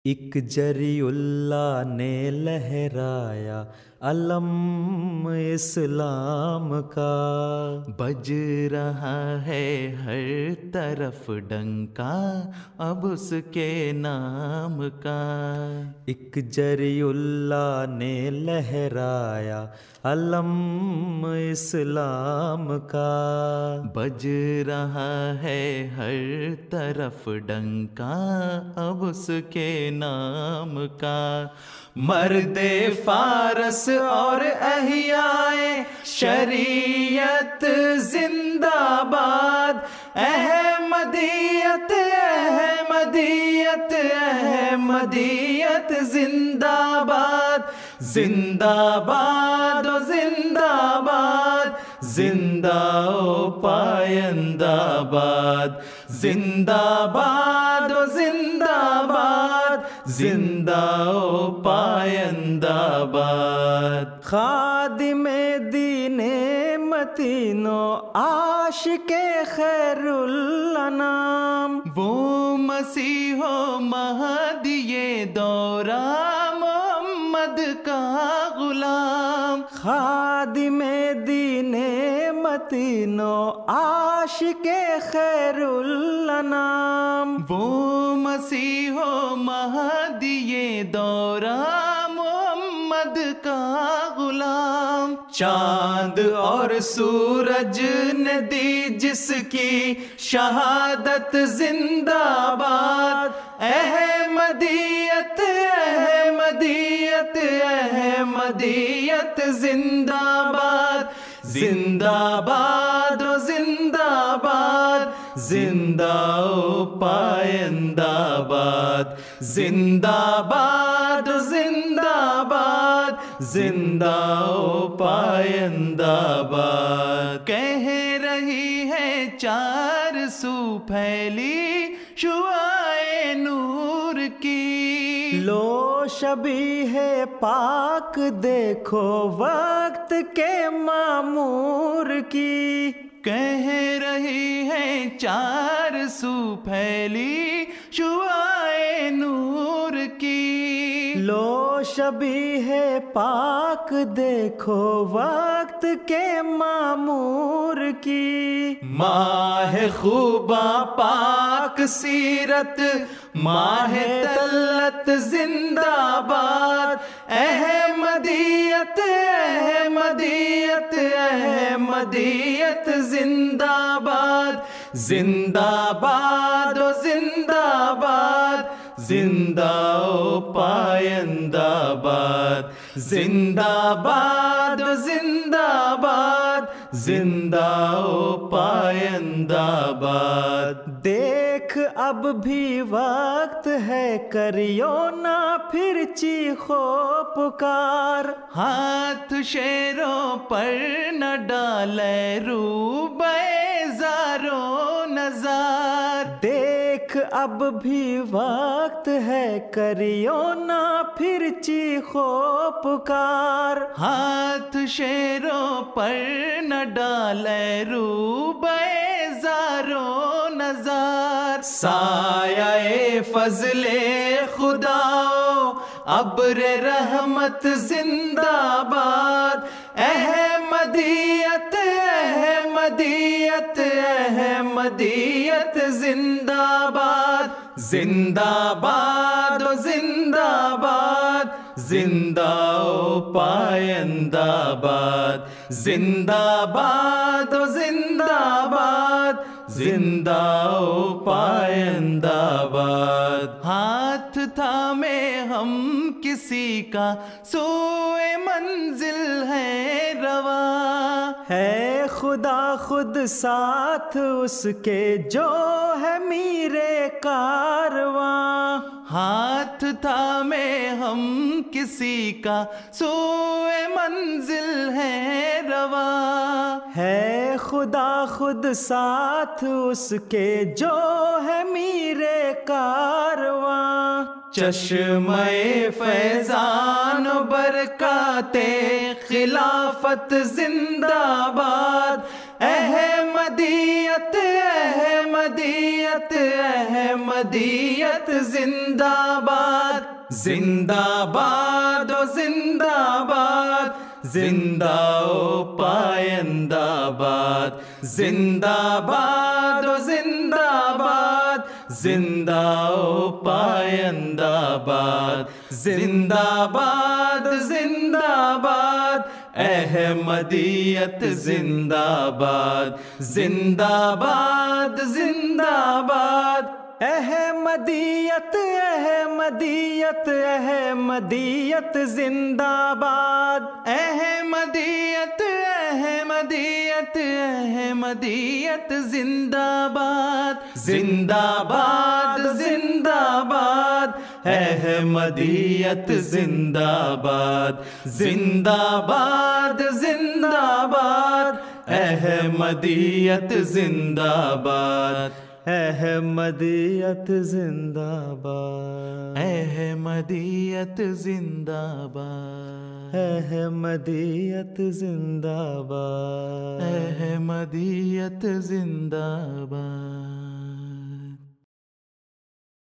ایک جری اللہ نے لہرایا علم اسلام کا، بج رہا ہے ہر طرف ڈنکا اب اس کے نام کا۔ ایک جری اللہ نے لہرایا علم اسلام کا، بج رہا ہے ہر طرف ڈنکا اب اس کے نام کا۔ مرد فارس اور احیائے شریعت زندہ باد، احمدیت احمدیت احمدیت زندہ باد، زندہ باد و زندہ باد، زندہ و پائندہ باد، زندہ باد و زندہ باد، زندہ و پائندہ باد۔ خادم دین متین و عاشق خیر الانام، وہ مسیح و مہدی دورہ محمد کا غلام۔ خادم دین متین و عاشق خیر الانام، وہ مسیح و مہدی دورہ محمد کا غلام۔ چاند اور سورج نے دی جس کی شہادت زندہ باد، احمدیت احمدیت احمدیت زندہ باد، زندہ باد و زندہ باد، زندہ و پائندہ باد، زندہ باد و زندہ باد، زندہ و پائندہ باد۔ کہہ رہی ہے چار سو پھیلی شعاع نور کی، لو شبیہ پاک دیکھو وقت کے معمور کی۔ کہہ رہی ہے چار سو پھیلی شعاع نور کی، لو شبیہ پاک دیکھو وقت کے معمور کی۔ ماہ خوباں پاک سیرت ماہ طلت زندہ باد، احمدیت احمدیت احمدیت زندہ باد، زندہ باد و زندہ باد، زندہ و پائندہ باد، زندہ باد و زندہ باد، زندہ و پائندہ باد۔ دیکھ اب بھی وقت ہے کریو نہ پھر چیخو پکار، ہاتھ شیروں پر نہ ڈالے رو بیزار و نزار۔ دیکھ اب بھی وقت ہے کریو نہ پھر چیخو پکار، ہاتھ شیروں پر نہ ڈالے رو بیزار و نزار۔ سایہ فضل خدا ابر رحمت زندہ باد، احمدیت احمدیت احمدیت زندہ باد، زندہ باد و زندہ باد، زندہ و پائندہ باد، زندہ باد و زندہ باد، زندہ و پائندہ باد۔ ہاتھ تھامے ہم کسی کا سوئے منزل ہے رواں، ہے خدا خود ساتھ اس کے جو ہے میرے کارواں۔ ہاتھ تھامے ہم کسی کا سوئے منزل ہے رواں، ہے خدا خود ساتھ اس کے جو ہے میرے کارواں۔ چشمہ فیضان و برکات خلافت زندہ باد، احمدیت احمدیت احمدیت زندہ باد زندہ باد و زندہ باد زندہ و پائندہ باد زندہ باد و زندہ باد زندہ و پائندہ باد زندہ باد زندہ باد احمدیت زندہ باد زندہ باد زندہ باد احمدیت احمدیت احمدیت زندہ باد احمدیت احمدیت احمدیت زندہ باد زندہ باد زندہ باد احمدیت زندہ باد زندہ باد زندہ باد احمدیت زندہ باد احمدیت زندہ باد احمدیت زندہ باد احمدیت زندہ باد احمدیت زندہ باد